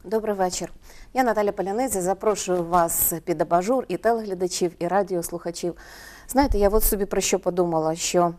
Добрий вечір. Я Наталя Полянидзе, запрошую вас під абажур і телеглядачів, і радіослухачів. Знаєте, я от собі про що подумала, що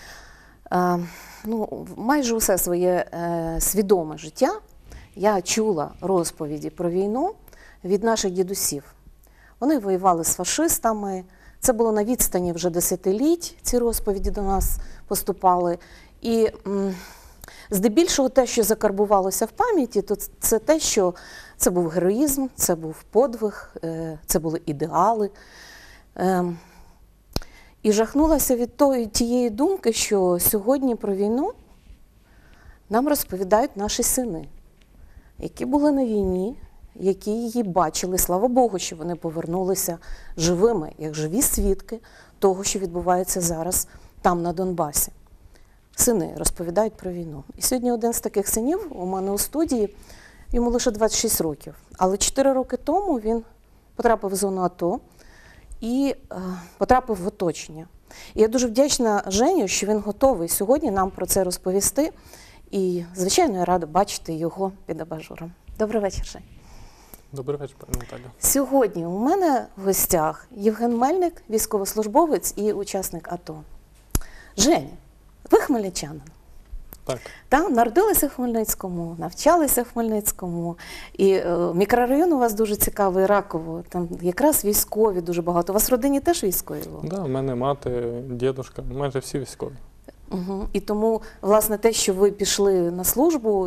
майже усе своє свідоме життя я чула розповіді про війну від наших дідусів. Вони воювали з фашистами, це було на відстані вже десятиліть, ці розповіді до нас поступали. І здебільшого те, що закарбувалося в пам'яті, то це те, що це був героїзм, це був подвиг, це були ідеали. І жахнулася від тієї думки, що сьогодні про війну нам розповідають наші сини, які були на війні, які її бачили. Слава Богу, що вони повернулися живими, як живі свідки того, що відбувається зараз там, на Донбасі. Сини розповідають про війну. І сьогодні один з таких синів у мене у студії, йому лише 26 років. Але 4 роки тому він потрапив в зону АТО і потрапив в оточення. І я дуже вдячна Женю, що він готовий сьогодні нам про це розповісти. І, звичайно, я рада бачити його під абажуром. Добрий вечір, Жень. Добрий вечір, пані Наталя. Сьогодні у мене в гостях Євген Мельник, військовослужбовець і учасник АТО. Женя, ви хмельничанин. Так. Народилися в Хмельницькому, навчалися в Хмельницькому. І мікрорайон у вас дуже цікавий, Раково. Там якраз військові дуже багато. У вас в родині теж військові були? Так, у мене мати, дідусь, майже всі військові. Угу. І тому, власне, те, що ви пішли на службу,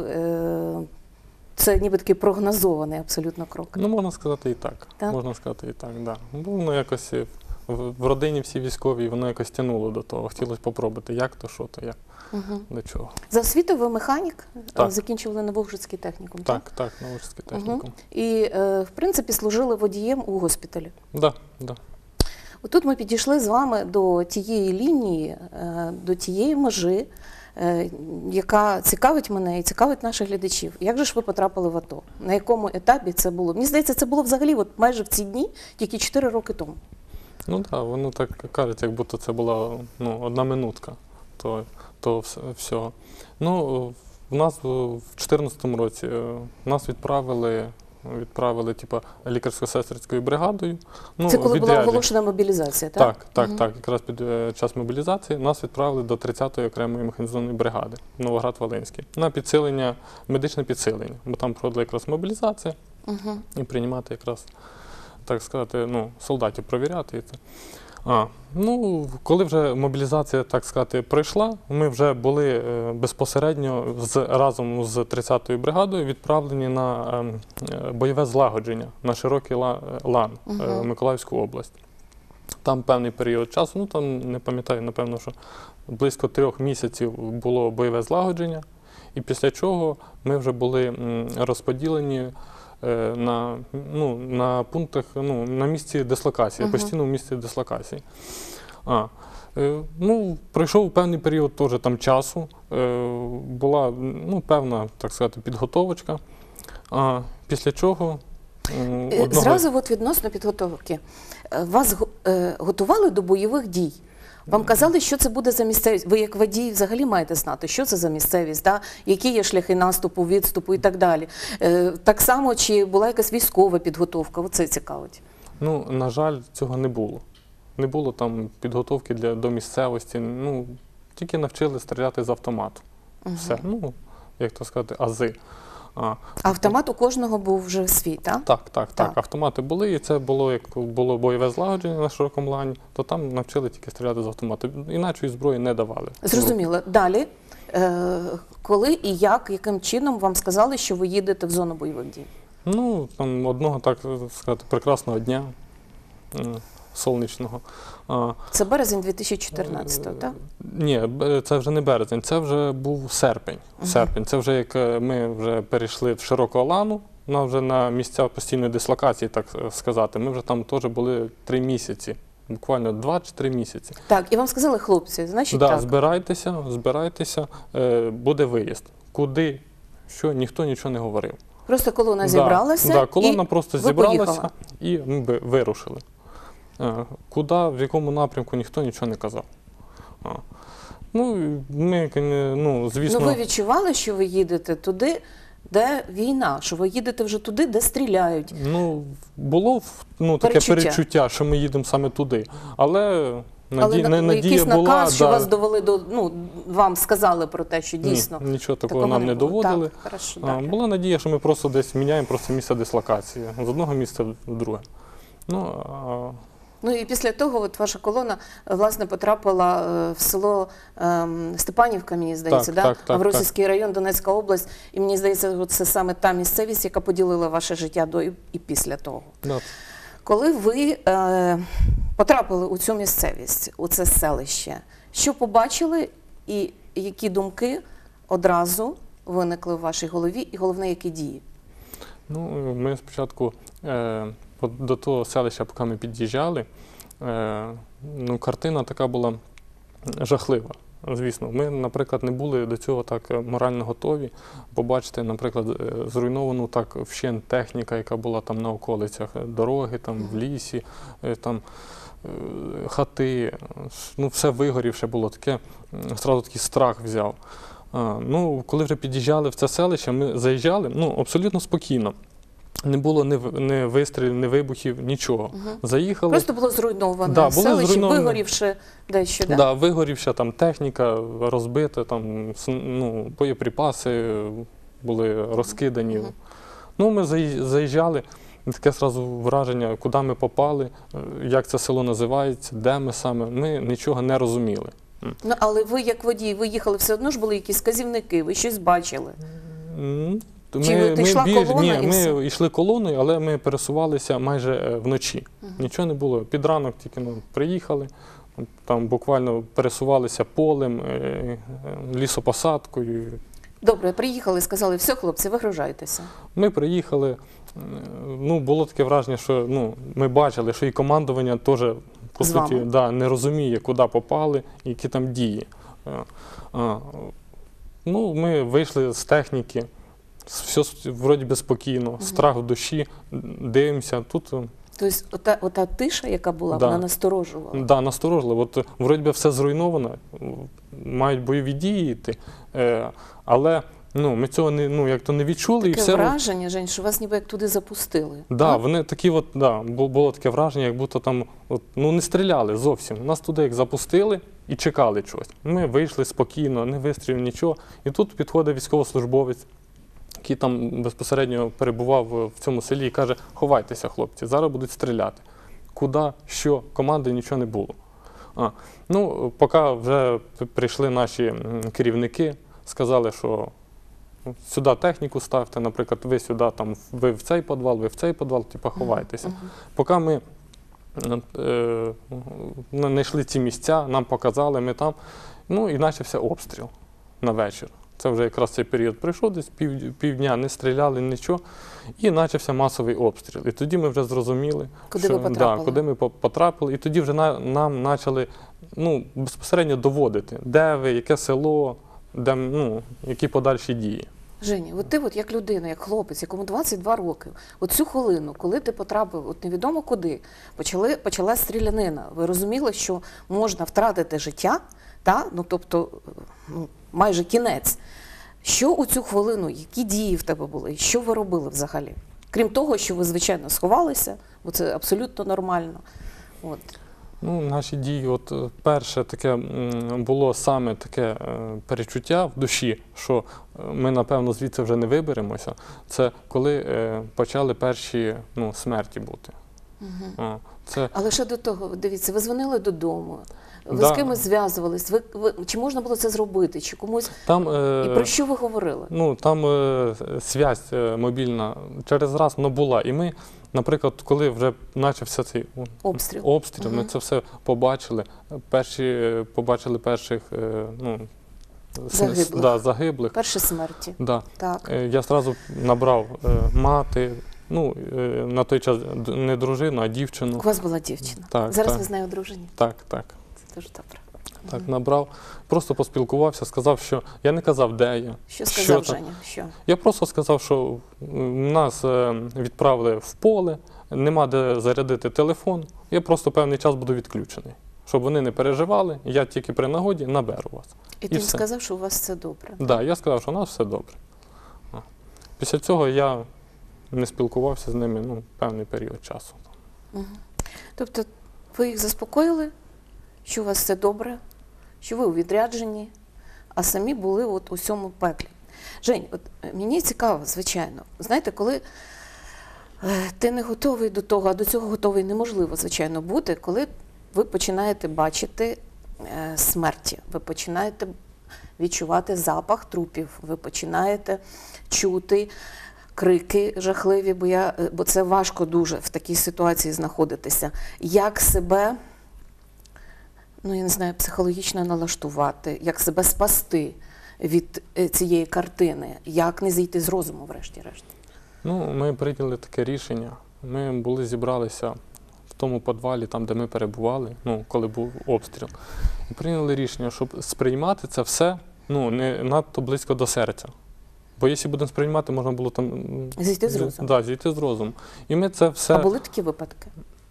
це ніби такий прогнозований абсолютно крок. Ну, можна сказати і так. Так? Можна сказати і так, да. Бо воно якось в родині всі військові, і воно якось тягнуло до того. Хотілося попробувати, як то, що то, як, до чого. За освітою ви механік? Так. Закінчували Новоужицький технікум? Так, Новоужицький технікум. І, в принципі, служили водієм у госпіталі? Так. Отут ми підійшли з вами до тієї лінії, до тієї межі, яка цікавить мене і цікавить наших глядачів. Як же ж ви потрапили в АТО? На якому етапі це було? Мені здається, це було взагалі от майже в ці дні, тільки 4 роки тому. Ну так, воно так кажуть, як будто це була одна минутка того всього. Ну, в нас в 2014 році нас відправили типу, лікарсько-сестринською бригадою. Це коли була оголошена мобілізація, так? Так. Якраз під час мобілізації нас відправили до 30-ї окремої механізованої бригади Новоград-Волинський на підсилення, медичне підсилення. Бо там проводили якраз мобілізація і приймати якраз, так сказати, солдатів провіряти. Коли вже мобілізація, так сказати, пройшла, ми вже були безпосередньо разом з 30-ю бригадою відправлені на бойове злагодження на Широкий Лан, Миколаївську область. Там певний період часу, там не пам'ятаю, напевно, що близько 3 місяців було бойове злагодження, і після чого ми вже були розподілені на пунктах, на місці дислокації, постійно в місці дислокації. Пройшов певний період теж там часу, була певна, так сказати, підготовочка, після чого Зразу відносно підготовки. Вас готували до бойових дій? Вам казали, що це буде за місцевість? Ви як водій взагалі маєте знати, що це за місцевість, які є шляхи наступу, відступу і так далі. Так само, чи була якась військова підготовка? Оце цікавить. На жаль, цього не було. Не було там підготовки до місцевості. Тільки навчили стріляти з автомату. Все. Як то сказати, ази. Автомат у кожного був вже свій, так? Так. Автомати були, і це було, як було бойове злагодження на Широкому Лані, то там навчили тільки стріляти з автомату. Інакшої зброї не давали. Зрозуміло. Далі, коли і яким чином вам сказали, що ви їдете в зону бойових дій? Одного, так сказати, прекрасного дня, сонячного. Це березень 2014-го, так? Ні, це вже не березень, це вже був серпень. Це вже як ми вже перейшли в Широкого Лану, вже на місця постійної дислокації, так сказати. Ми вже там теж були 3 місяці, буквально 2 чи 3 місяці. Так, і вам сказали, хлопці, значить так. Збирайтеся, буде виїзд. Куди, що, ніхто нічого не говорив. Просто колона зібралася колона просто зібралася поїхала. І ми вирушили. Куди, в якому напрямку, ніхто нічого не казав. Ми, звісно... ви відчували, що ви їдете туди, де війна, що ви їдете вже туди, де стріляють. Ну, було таке перечуття, що ми їдемо саме туди. Але надія якийсь була. наказ, що вас довели до, вам сказали про те, що дійсно. Ні, нічого такого такого нам не було. доводили. Так, хорошо, далі. Була надія, що ми просто десь міняємо просто місце дислокації з одного місця в друге. Ну і після того от ваша колона, власне, потрапила в село Степанівка, мені здається, Так, Авросівський район, Донецька область. І мені здається, це саме та місцевість, яка поділила ваше життя до і після того. Да. Коли ви потрапили у цю місцевість, у це селище, що побачили і які думки одразу виникли в вашій голові, і головне, які дії? Ну, ми спочатку до того селища, поки ми під'їжджали, картина така була жахлива. Звісно, ми, наприклад, не були до цього так морально готові побачити, наприклад, зруйновану так вщент техніка, яка була там на околицях, дороги, там в лісі, там хати, все вигорівше було, одразу такий страх взяв. Коли вже під'їжджали в це селище, ми заїжджали, абсолютно спокійно. Не було ні вистрілів, ні вибухів, нічого. Заїхали. Просто було зруйноване селище, вигорівши дещо, так? Да, вигорівша там техніка, розбита, там, боєприпаси були розкидані. Ми заїжджали, таке одразу враження, куди ми попали, як це село називається, де ми саме. Ми нічого не розуміли. Але ви, як водій, ви їхали, все одно ж були якісь вказівники, ви щось бачили? Ми йшли колоною, але ми пересувалися майже вночі. Нічого не було. Під ранок тільки приїхали, там буквально пересувалися полем, лісопосадкою. Добре, приїхали, сказали, все, хлопці, вигружайтеся. Ми приїхали, було таке враження, що ми бачили, що і командування теж, по суті, не розуміє, куди попали, які там дії. Ми вийшли з техніки, все вроді би спокійно, страх в душі, дивимося. Тобто ота тиша, яка була, вона насторожувала? Так, насторожила. Вроді би все зруйновано, мають бойові дії йти, але ми цього не відчули. Таке враження, Жень, що вас ніби як туди запустили. Так, вони такі було таке враження, як будто там не стріляли зовсім. Нас туди як запустили і чекали чогось. Ми вийшли спокійно, не вистрілив нічого. І тут підходить військовослужбовець, який там безпосередньо перебував в цьому селі і каже: ховайтеся, хлопці, зараз будуть стріляти. Куди, що, команди нічого не було. Поки вже прийшли наші керівники, сказали, що сюди техніку ставте, наприклад, ви сюди, ви в цей підвал, ви в цей підвал, ховайтеся. Поки ми знайшли ці місця, нам показали, ми там, і почався обстріл на вечір. Це вже якраз цей період прийшов, десь півдня не стріляли, нічого, і почався масовий обстріл. І тоді ми вже зрозуміли, куди ми потрапили, і тоді вже нам почали безпосередньо доводити, де ви, яке село, які подальші дії. Женя, ти як людина, як хлопець, якому 22 роки, цю хвилину, коли ти потрапив невідомо куди, почалась стрілянина, ви розуміли, що можна втратити життя, тобто майже кінець. Що у цю хвилину, які дії в тебе були, що ви робили взагалі? Крім того, що ви, звичайно, сховалися, бо це абсолютно нормально. Наші дії, перше таке було саме таке перечуття в душі, що ми, напевно, звідси вже не виберемося. Це коли почали перші смерті бути. Але ще до того, дивіться, ви дзвонили додому, ви з кимось зв'язувались, чи можна було це зробити, чи комусь, і про що ви говорили? Там зв'язь мобільна через раз була, і ми, наприклад, коли вже почався цей обстріл, ми це все побачили, побачили перших загиблих. Перші смерті. Так. Я одразу набрав мати, на той час не дружину, а дівчину. У вас була дівчина? Так. Зараз ви з нею одружені? Так. Це дуже добре. Так, набрав, просто поспілкувався, сказав, що я не казав, де я. Що сказав Женя? Що? Я просто сказав, що нас відправили в поле, нема де зарядити телефон, я просто певний час буду відключений. Щоб вони не переживали, я тільки при нагоді наберу вас. І ти сказав, що у вас все добре? Так, я сказав, що у нас все добре. Після цього я не спілкувався з ними певний період часу. Тобто ви їх заспокоїли, що у вас все добре, що ви у відрядженні, а самі були от у цьому пеклі. Жень, от мені цікаво, звичайно, знаєте, коли ти не готовий до того, а до цього готовий неможливо, звичайно, бути, коли ви починаєте бачити смерті, ви починаєте відчувати запах трупів, ви починаєте чути крики жахливі, бо це важко дуже в такій ситуації знаходитися. Як себе, я не знаю, психологічно налаштувати, як себе спасти від цієї картини, як не зійти з розуму, врешті-решт? Ми прийняли таке рішення. Ми зібралися в тому підвалі, там, де ми перебували, коли був обстріл. І прийняли рішення, щоб сприймати це все не надто близько до серця. Бо якщо будемо сприймати, можна було там... Зійти з розуму? Так, зійти з розуму. І ми це все... А були такі випадки?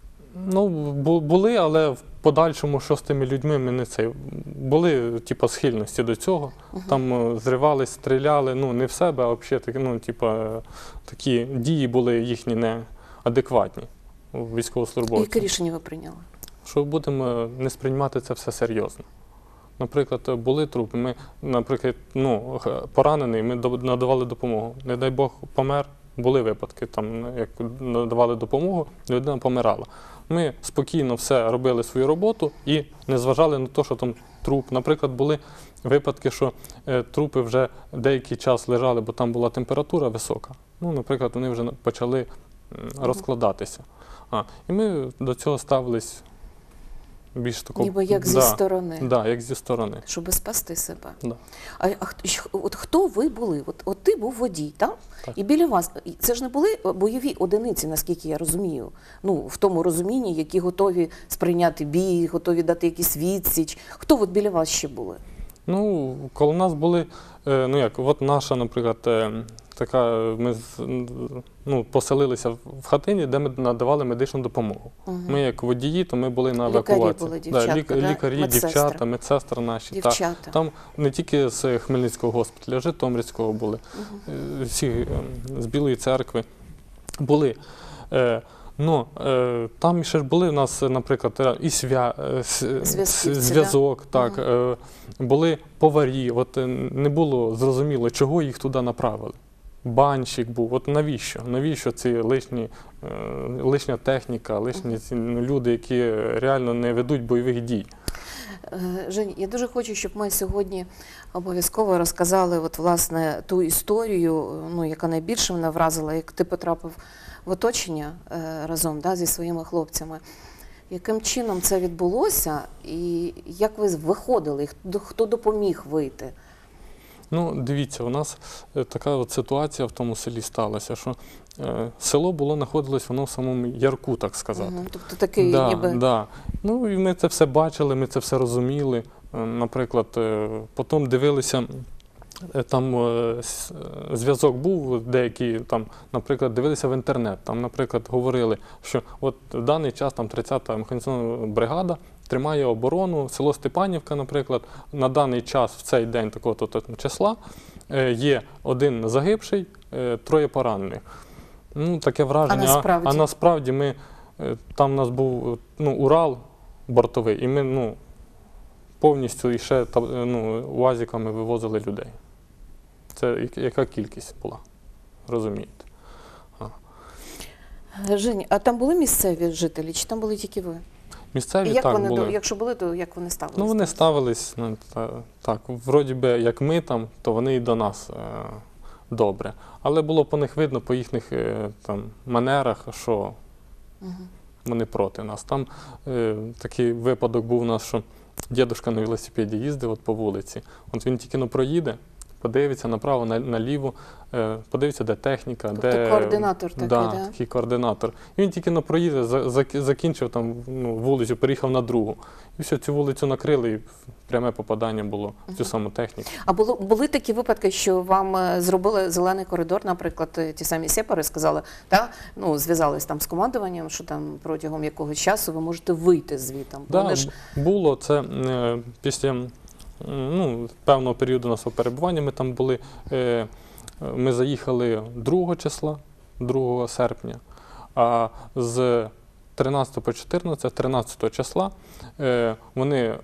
Були, але в подальшому, що з тими людьми, ми не це... Були, схильності до цього. Там зривались, стріляли, не в себе, а взагалі, такі дії були їхні неадекватні у військовослужбовців. Яке рішення ви прийняли? Що будемо не сприймати це все серйозно. Наприклад, були трупи, ми, наприклад, поранений, ми надавали допомогу. Не дай Бог, помер, були випадки, там, як надавали допомогу, людина помирала. Ми спокійно все робили свою роботу і не зважали на те, що там труп. Наприклад, були випадки, що трупи вже деякий час лежали, бо там була температура висока. Наприклад, вони вже почали розкладатися. І ми до цього ставились більш такого... Ніби як зі сторони. Так, як зі сторони. Щоб спасти себе. Да. От хто ви були? От ти був водій, так? І біля вас, це ж не були бойові одиниці, наскільки я розумію, в тому розумінні, які готові сприйняти бій, готові дати якийсь відсіч. Хто от біля вас ще були? Коло нас були, от наша, наприклад, ми поселилися в хатині, де ми надавали медичну допомогу. Ми як водії, то ми були на евакуації. Лікарі були, дівчата, лікарі, медсестри. дівчата, медсестри наші. Дівчата. Там не тільки з Хмельницького госпіталя, Житомирського були, всі з Білої церкви були. Там ще ж були у нас, наприклад, і зв'язок, були поварі. От не було зрозуміло, чого їх туди направили. Банщик був. От навіщо? Навіщо ці лишня техніка, лишні люди, які реально не ведуть бойових дій? Жень, я дуже хочу, щоб ми сьогодні обов'язково розказали власне ту історію, яка найбільше мене вразила, як ти потрапив в оточення разом зі своїми хлопцями. Яким чином це відбулося і як ви виходили, хто допоміг вийти? Дивіться, у нас така ситуація в тому селі сталася, що село знаходилось воно в самому ярку, так сказати. Тобто такий ніби... Так. І ми це все бачили, ми це все розуміли. Наприклад, потім дивилися, там зв'язок був деякий, там, наприклад, дивилися в інтернет, там, наприклад, говорили, що от в даний час там 30-та механізована бригада тримає оборону, село Степанівка, наприклад, на даний час в цей день такого-то числа є один загибший, 3 поранених. Таке враження. А насправді там у нас був Урал бортовий, і ми повністю і ще УАЗиками вивозили людей. Це яка кількість була, розумієте? Жень, а там були місцеві жителі, чи там були тільки ви? Місцеві, як так, вони, були. Якщо були, то як вони ставилися? Вони ставились, так, вроді би, як ми там, то вони і до нас добре. Але було по них видно, по їхніх манерах, що вони проти нас. Там такий випадок був у нас, що дідусь на велосипеді їздив по вулиці. От він тільки проїде, подивиться направо, наліво, подивиться, де техніка, тобто координатор такий, так? Такий координатор. І він тільки проїде, закінчив там вулицю, переїхав на другу. І все, цю вулицю накрили, і пряме попадання було в цю саму техніку. А були такі випадки, що вам зробили зелений коридор, наприклад, ті самі сепари сказали, зв'язались там з командуванням, що там протягом якогось часу ви можете вийти звідти. Так, було це після певного періоду нашого перебування. Ми там були, Ми заїхали 2 числа, 2 серпня, а з 13 по 14, 13 числа вони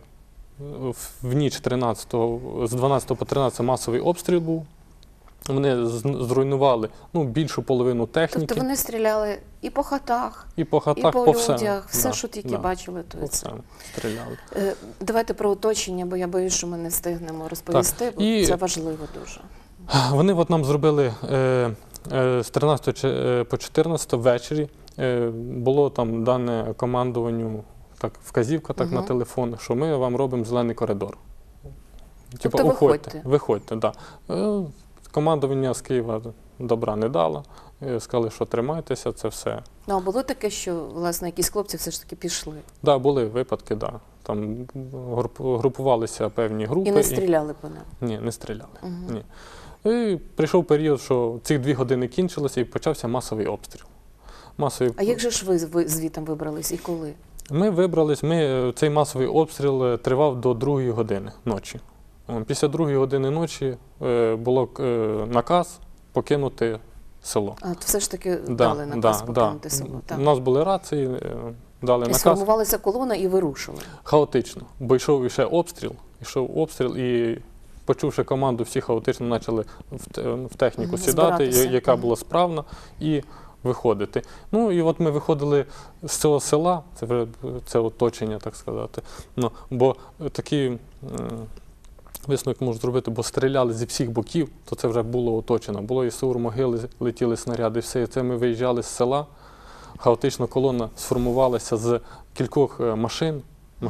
в ніч 13, з 12 по 13 масовий обстріл був. Вони зруйнували більшу половину техніки. Тобто вони стріляли і по хатах, і по хатах, і по всему. людях, все, Да, що тільки да. бачили. То По це. всему стріляли. Давайте про оточення, бо я боюсь, що ми не встигнемо розповісти, бо І це важливо дуже. Вони от нам зробили з 13 по 14 ввечері. Було там дане командуванню, так, вказівка так, на телефон, що ми вам робимо зелений коридор. Тобто виходьте. Виходьте, так. Да. Командування з Києва добра не дало. Сказали, що тримайтеся, це все. Ну, а було таке, що, власне, якісь хлопці все ж таки пішли? Так, да, були випадки, да. Там групувалися певні групи. І не стріляли по нам? Ні, не стріляли. Ні. І прийшов період, що ці 2 години кінчилися і почався масовий обстріл. А як же ж ви звітом вибрались і коли? Ми вибрались, цей масовий обстріл тривав до 2 години ночі. Після 2 години ночі було наказ покинути село. А, то все ж таки дали наказ покинути село. Так. У нас були рації, дали наказ. Сформувалася колона і вирушили? Хаотично, бо йшов іще обстріл, і почувши команду, всі хаотично почали в техніку сідати, яка була справна, і виходити. Ну, і от ми виходили з цього села, це оточення, так сказати. Бо такі висновок можу зробити, бо стріляли зі всіх боків, то це вже було оточено. Було і Саур-могили, летіли снаряди, все. І це ми виїжджали з села, хаотично колона сформувалася з кількох машин.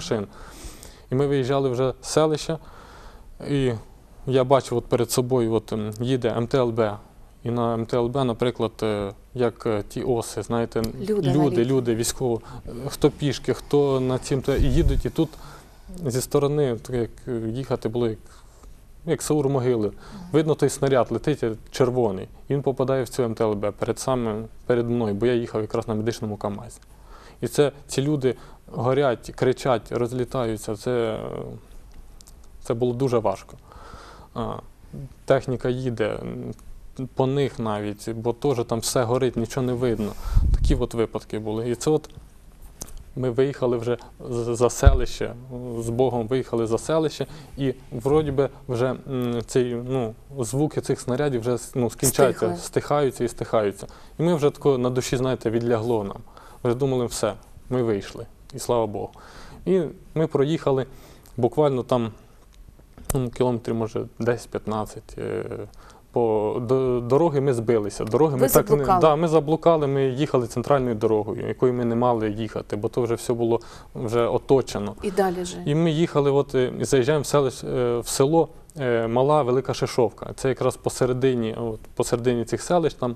І ми виїжджали вже з селища, і я бачив от перед собою, їде МТЛБ. І на МТЛБ, наприклад, як ті оси, знаєте, люди військові, хто пішки, хто на цім, і їдуть, і тут зі сторони, як їхати було, як Саур-могили. Видно, той снаряд летить червоний, і він попадає в цю МТЛБ перед мною, бо я їхав якраз на медичному КАМАЗі. І ці люди горять, кричать, розлітаються, це було дуже важко. Техніка їде, по них навіть, бо теж там все горить, нічого не видно. Такі от випадки були. І це ми виїхали вже за селище, з Богом виїхали за селище, і вроді би вже звуки цих снарядів вже скінчаються, стихаються. І ми вже тако на душі, знаєте, відлягло нам. Вже думали, все, ми вийшли, і слава Богу. І ми проїхали буквально там кілометрів, може, 10-15. По дороги ми збилися. Ми заблукали, ми їхали центральною дорогою, якою ми не мали їхати, бо то вже все було вже оточено. І далі же? І ми їхали, і заїжджаємо в село Мала Велика Шишовка. Це якраз посередині цих селищ, там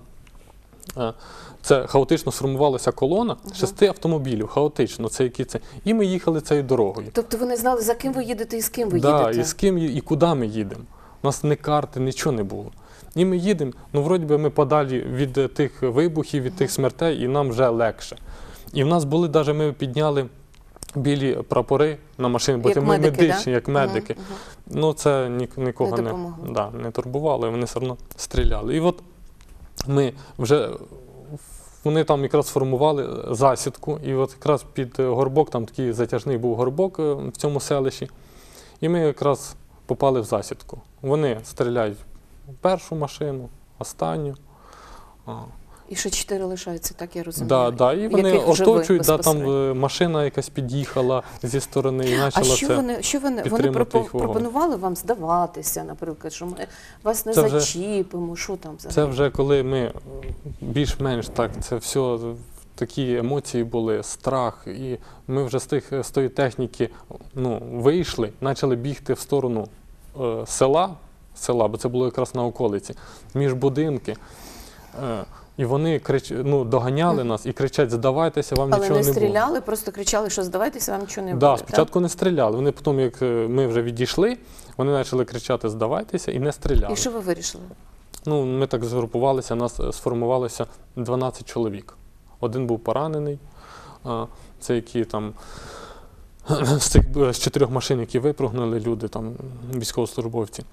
це хаотично сформувалася колона 6 автомобілів, хаотично. І ми їхали цією дорогою. Тобто ви не знали, за ким ви їдете і з ким ви їдете? Так, і з ким, і куди ми їдемо. У нас ні карти, нічого не було. І ми їдемо, вроді би ми подалі від тих вибухів, від тих смертей, і нам вже легше. І в нас були, навіть ми підняли білі прапори на машині, бо ми медичні, як медики. Це нікого не турбувало, і вони все одно стріляли. І от ми вже, вони там якраз сформували засідку, і от якраз під горбок, там такий затяжний був горбок в цьому селищі, і ми якраз попали в засідку. Вони стріляють першу машину, останню. І ще 4 лишаються, так я розумію? Так, і вони оточують, там машина якась під'їхала зі сторони і почала Вони пропонували вам здаватися, наприклад, що ми вас не зачіпимо, що там взагалі? Це вже коли ми більш-менш так, це все, такі емоції були, страх, і ми вже з тої техніки вийшли, почали бігти в сторону села, бо це було якраз на околиці, між будинки. І вони доганяли нас і кричать: здавайтеся, вам нічого не буде. Але не стріляли, просто кричали, що здавайтеся, вам нічого не буде. Так, спочатку не стріляли. Вони потім, як ми вже відійшли, вони почали кричати: здавайтеся, і не стріляли. І що ви вирішили? Ми так згрупувалися, нас сформувалося 12 чоловік. Один був поранений, це які там з 4 машин, які випрыгнули люди, там військовослужбовці.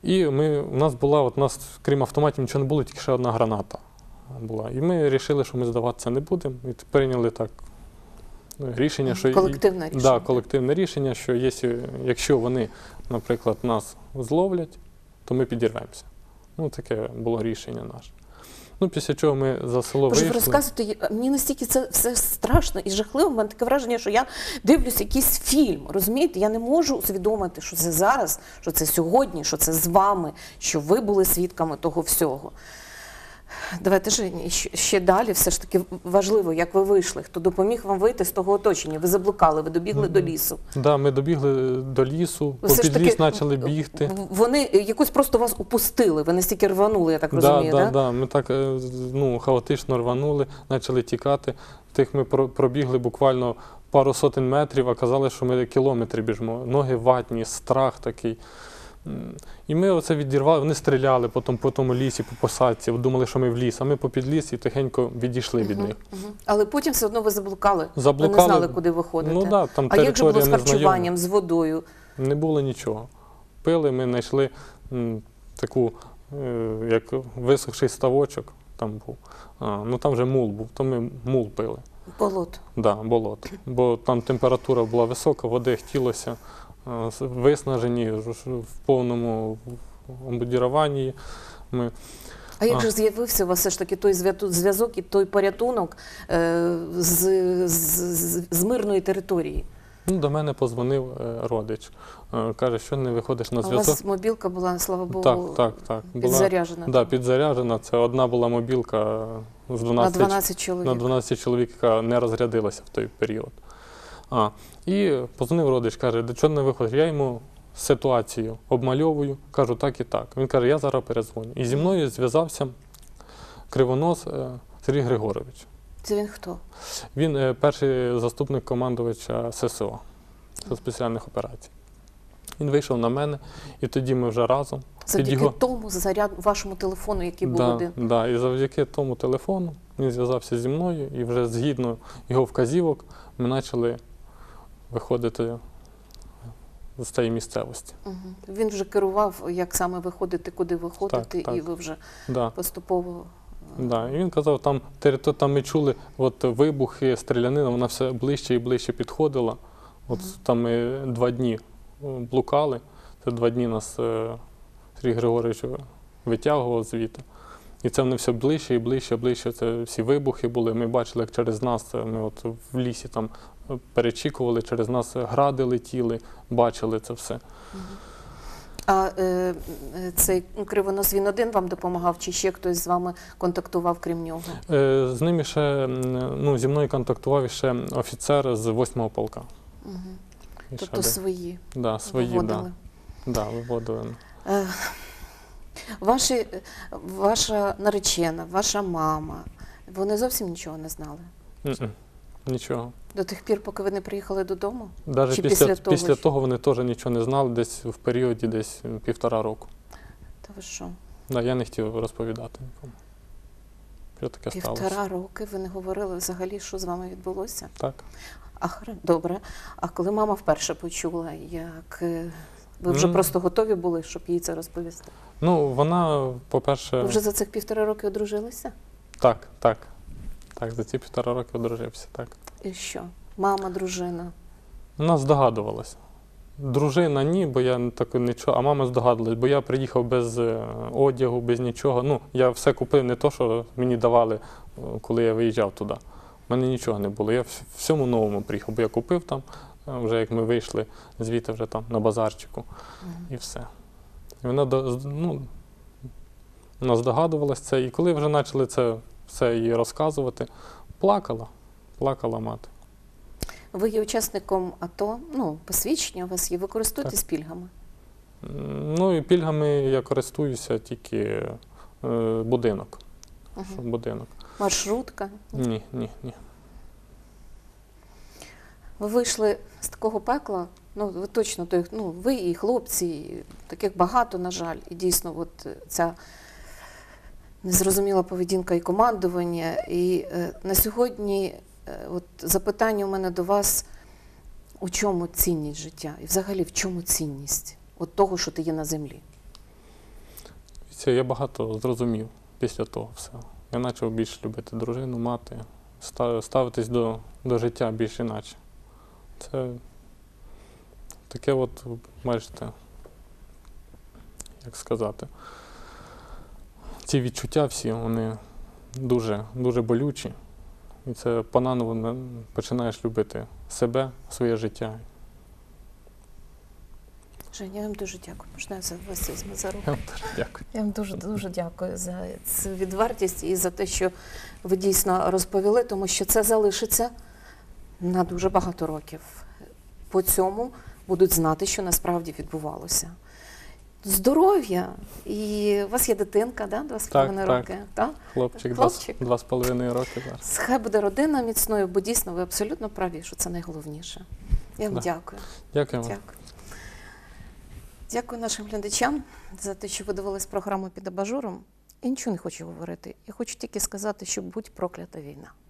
І у нас була, крім автоматів, нічого не було, тільки ще одна граната була. І ми вирішили, що ми здаватися не будемо. І прийняли так рішення, що колективне рішення. Да, колективне рішення, що якщо вони, наприклад, нас зловлять, то ми підірвемося. Ну, таке було рішення наше. Ну, після чого ми за село Боже, ви вийшли. розказуєте, мені настільки це все страшно і жахливо, в мене таке враження, що я дивлюсь якийсь фільм, розумієте? Я не можу усвідомити, що це зараз, що це сьогодні, що це з вами, що ви були свідками того всього. Давайте ще далі, все ж таки важливо, як ви вийшли, хто допоміг вам вийти з того оточення, ви заблукали, ви добігли до лісу. Так, да, ми добігли до лісу, Все ж попід таки, ліс почали бігти. Вони якось просто вас упустили, ви настільки рванули, я так розумію, так? Так, ми так хаотично рванули, почали тікати. Тих ми пробігли буквально пару сотень метрів, а казали, що ми кілометри біжимо. Ноги ватні, страх такий. І ми оце відірвали, вони стріляли потім по тому лісі, по посадці, думали, що ми в ліс, а ми попід ліс і тихенько відійшли від них. Але потім все одно ви заблукали, ви не знали, куди ви ходите. Ну, да, там а як же було з незнайома. харчуванням, з водою? Не було нічого. Пили, ми знайшли таку, як висохший ставочок там був. Ну там вже мул був, то ми мул пили. Болото. Да, болото. Бо там температура була висока, води хотілося, виснажені, в повному обмундіруванні. А як же з'явився у вас все ж таки той зв'язок і той порятунок з мирної території? Ну, до мене подзвонив родич. Каже, що не виходиш на зв'язок. У вас мобілка була, слава Богу, так. підзаряджена? Так, підзаряджена. Це одна була мобілка з 12 чоловік. На 12 чоловік, яка не розрядилася в той період. І подзвонив родич, каже, до чого не виходиш? Я йому ситуацію обмальовую, кажу так і так. Він каже, я зараз передзвоню. І зі мною зв'язався Кривонос Сергій Григорович. Це він хто? Він перший заступник командувача ССО, спеціальних операцій. Він вийшов на мене, і тоді ми вже разом. Завдяки тому вашому телефону, який був один? Так, і завдяки тому телефону він зв'язався зі мною, і вже згідно його вказівок ми почали виходити з цієї місцевості. Він вже керував, як саме виходити, куди виходити, і ви вже поступово... Да, і він казав, там ми чули вибухи, стрілянина, вона все ближче і ближче підходила. Там ми 2 дні блукали, це 2 дні нас Сергій Григорович витягував звідти. І це вони все ближче і ближче, це всі вибухи були. Ми бачили, як через нас, ми в лісі там перечікували, через нас гради летіли, бачили це все. А цей Кривонос, він один вам допомагав, чи ще хтось з вами контактував, крім нього? З ними ще, зі мною контактував ще офіцер з 8-го полка. Тобто свої? Да, свої, виводили? Да, виводили. Ваша наречена, ваша мама, вони зовсім нічого не знали? Нічого. До тих пір, поки ви не приїхали додому? Навіть після того вони теж нічого не знали, десь в періоді 1,5 року. Та ви що? Да, я не хотів розповідати нікому. Що таке сталося? 1,5 роки ви не говорили взагалі, що з вами відбулося? Так. Добре. А коли мама вперше почула, як ви вже просто готові були, щоб їй це розповісти? Ну, вона, по-перше... Ви вже за цих 1,5 роки одружилися? Так. Так, за ці 1,5 роки одружився, так. І що? Мама, дружина? Вона здогадувалася. Дружина ні, бо я нічого, а мама здогадувалась, бо я приїхав без одягу, без нічого. Ну, я все купив, не то, що мені давали, коли я виїжджав туди. У мене нічого не було. Я всьому новому приїхав, бо я купив там, вже як ми вийшли звідти вже там на базарчику, і все. І вона здогадувалась це, і коли вже почали це все їй розказувати, плакала мати. Ви є учасником АТО, посвідчення у вас є, ви користуєтесь пільгами? Ну, і пільгами я користуюся тільки будинок. Будинок. Маршрутка? Ні. Ви вийшли з такого пекла, ви точно, ви і хлопці, і таких багато, на жаль, і дійсно ця незрозуміла поведінка і командування. І на сьогодні запитання у мене до вас, у чому цінність життя? І взагалі в чому цінність того, що ти є на землі? інвестиція, я багато зрозумів після того всього. Я почав більше любити дружину, мати, ставитись до життя більш іначе. Це таке от, бачите, як сказати, ці відчуття всі, вони дуже, дуже болючі. І це по-наново починаєш любити себе, своє життя. Женя, я вам дуже дякую. Можна я за вас візьму за руку? Я вам теж дякую. Я вам дуже дякую за цю відвертість і за те, що ви дійсно розповіли, тому що це залишиться на дуже багато років. По цьому будуть знати, що насправді відбувалося. Здоров'я, і у вас є дитинка, да? 2,5 роки. Так? Хлопчик, Хлопчик. 2,5 роки зараз. Хай буде родина міцною, бо дійсно ви абсолютно праві, що це найголовніше. Я вам Да. дякую. Дякую вам. Дякую. Дякую нашим глядачам за те, що ви дивились програму «Під абажуром». Я нічого не хочу говорити. Я хочу тільки сказати, що будь проклята війна.